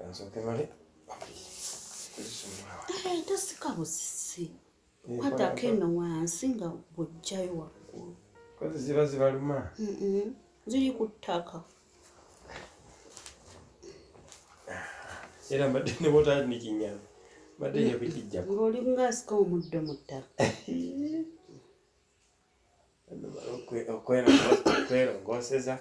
Kansoke male. Tasika busisi. Kwata keno wansi nga bw'ojjayo waggulu. Kozi ziba zibaluma. Ziri ku ttaka. Era mbadde ne bw'otaali ni kinyama. Mbadde nja kukijjako. Ng'oli ng'asika omuddo mu ttaka. Okwerongoseza.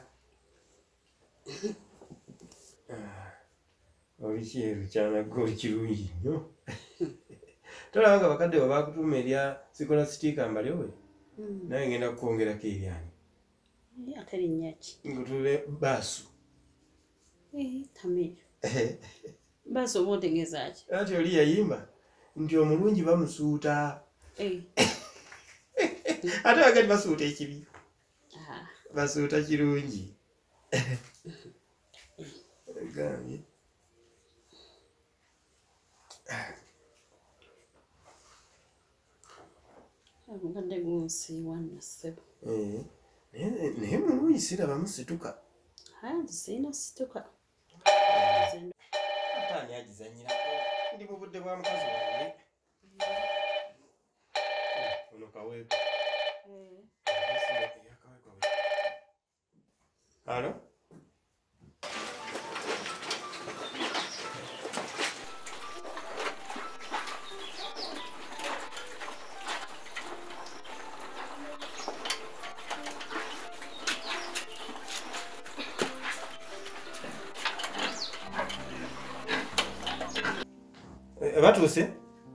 Oli kyeru kyanaggwe kirungi nnyo. Tolaba nga bakadde bwe baakutuuma erya sikolasitiika Mbaalyo we? Nawe ngenda kukwongerako eryani. Ate linnya ki? Ngutule Baasu. Tamiru. Baasu oba otegeeza ki? Ati oli yayimba nti omulungi bamusuuta. Ate bagati basuuta ekibi. Basuuta kirungi. Gambye. Abukadde gunsiiwa nno ssebo. Naye mulungi sirabamu situka. Nze sirina situka. Ate ani agizanyirako? Ndi mu budde bwa mukazi wange. Ono kaweeko. Halo? Batuuse?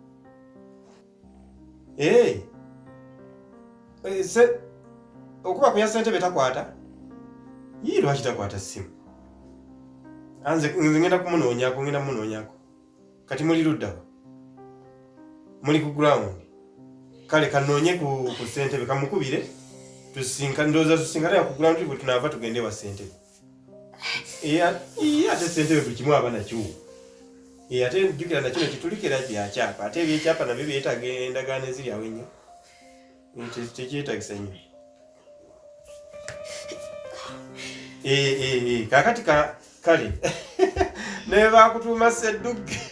Okuba kuya ssentebe takwata? Yii lwaki takwata ssimu? Nze ngenda kumunoonyako. Kati muli luddawa? Muli ku ground? Kale kanoonye ku ssentebe kamukubire ndowooza tusinkane ku ground bwe tunaava tugende wa ssentebe. Ate ssentebe buli kimu aba nakyo. Ate jjukira nakino kitulikira byakyapa. Ate ebyekyapa nabyo byetaaga endagaano eziri awo ennyo. Tekyetagisa nnyo. Kaakati kale naye baakutuuma Sseddugge.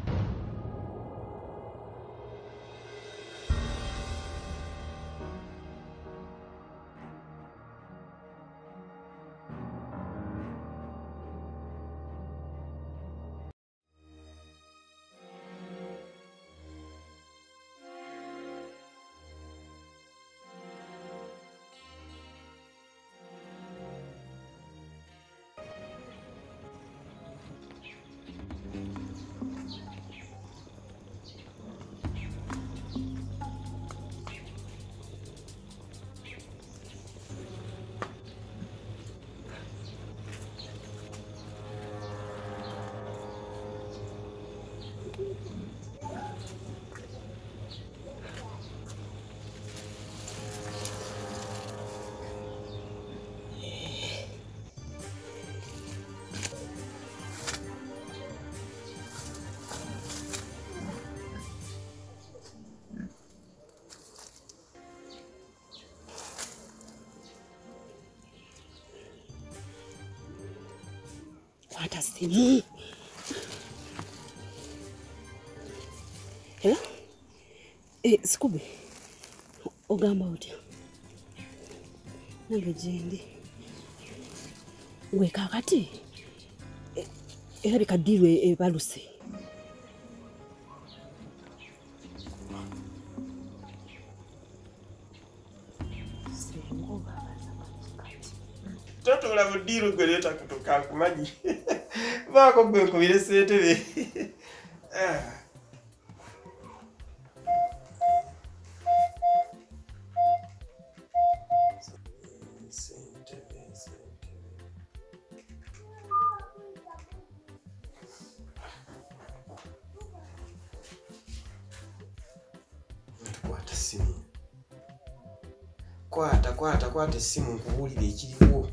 Kwata simu. Hello? Sikubi. Ogamba otya? Nange gyendi. Gwe kaakati? Erabika ddiirwa ebaluse. Totola buddiiru gwe leeta kutuka nkumanyi. Baako gwe nkubire ssentebe. Kwata essimu. Kwata essimu nkubuulire ekiriwo.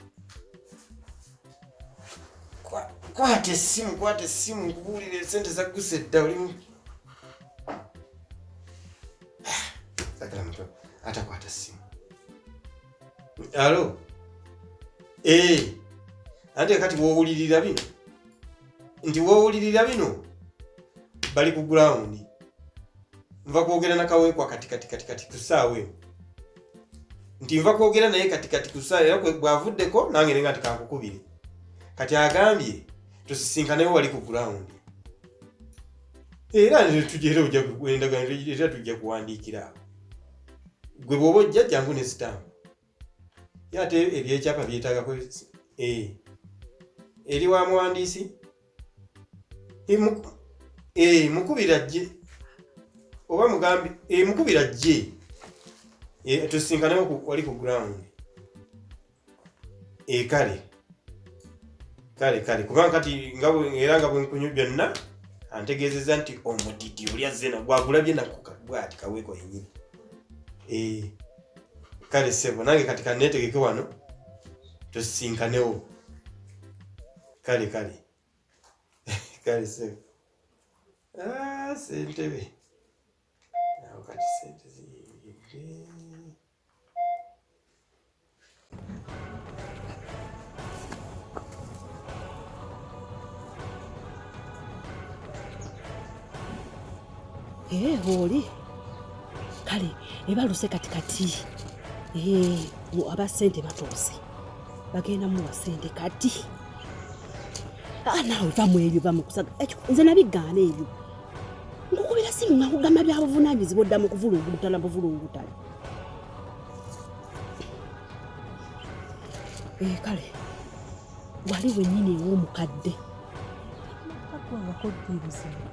Kwata essimu nkubuulire sente zagguse dda olimu. Sagala muto atakwata essimu. Alo? Ate kati bw'owulirira bino nti woowulirira bino bali ku ground nva kwogera nakawekwa kati kusaawe nti nva kwogera naye kati kusaawe era bwavuddeko nange nenga tikankukubire kati agambye tusisinkanayo wali ku ground era tujera ojja kuendagana era tujja kuwandiikira gwe bw'oba ojja jangu ne sitampu yate ebyekyapa byetaagako eri wa muwandiisi mukubira jje oba mugambi mukubira jje tusinkanayo wali ku ground kale kubanga kati era nga bwenkunyu byonna antegeezezza nti omudidi oli azze gwagulabye bwati kaweeko yennyini kale sebo nange kati kaneetegeke wano tusinkanewo kale sebo sentebe awo kati sente ziyingidde oli kale ebaluse katikati abasente batuuse bagenda muwa sente kati naawe vamu ebyo bamukusaga ekyo nze nabigaana ebyo nkukubira simu nga nkugamba byabuvunaanyizibwa oddamu kuvulungulutala buvulungutala kale wali wennyini ew'omukadde akoddibuzibu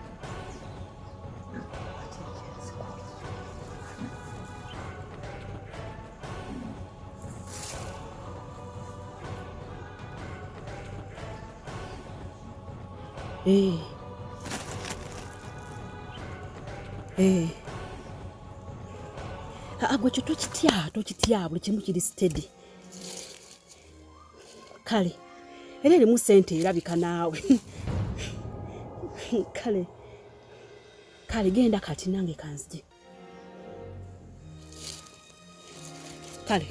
agwe kyo tokitya buli kimu kiri steady kale era erimu sente erabika naawe kale genda kati nange kanzije kale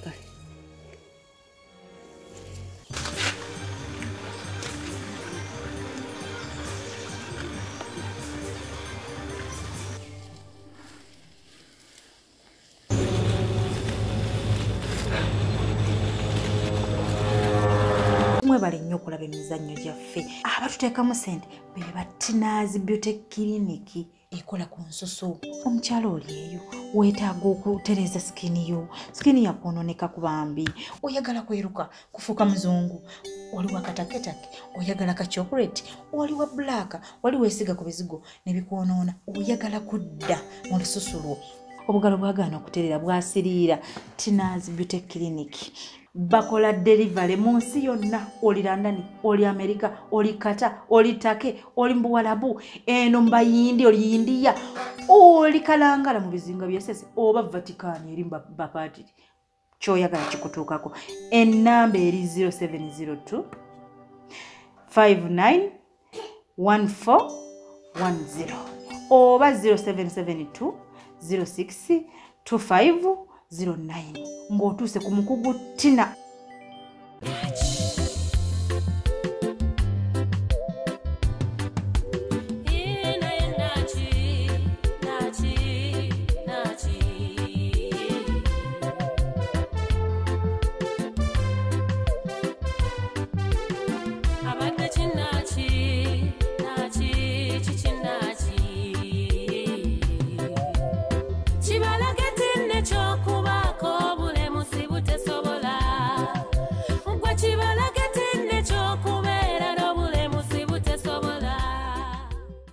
bali nnyo okulaba emizannyo gyaffe abatuteekamu sente be batinaazi beauty clinic ekola ku nsusu omukyalo oli eyo weetaaga okutereza sikini yo sikini yakwonooneka ku bambi oyagala kweruka kufuuka muzungu waliwo akataketake oyagala ka chocolate waliwo black wali weesiga ku bizigo ne bikwonoona oyagala kudda mu lususu lwo obugalo bwagaana okuterera bwasiriira tinaazi beauty clinic bakola delivery mu nsi yonna oli London oli America oli Qatar oli Take oli Mbuwalabu eno mbayindi oli India oli Kalangala mu bizinga byesese oba Vatican eri bapatiri kyoyagala kikutuukako ennamba eri 0702 59 1410 oba 0772 06 25 09 ng'otuuse ku mukugu Tina.